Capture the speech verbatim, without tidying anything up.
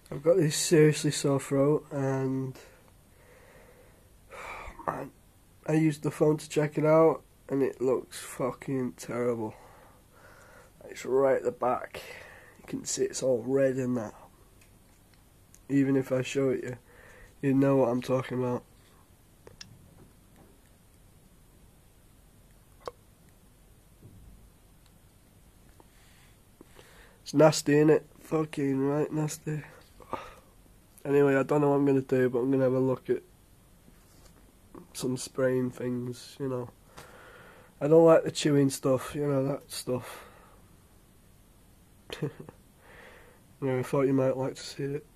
I've got this seriously sore throat, and man, I used the phone to check it out, and it looks fucking terrible. It's right at the back. You can see it's all red in that. Even if I show it you, you know what I'm talking about. It's nasty, innit? Fucking right nasty. Anyway, I don't know what I'm going to do, but I'm going to have a look at some spraying things, you know. I don't like the chewing stuff, you know, that stuff. Anyway, I thought you might like to see it.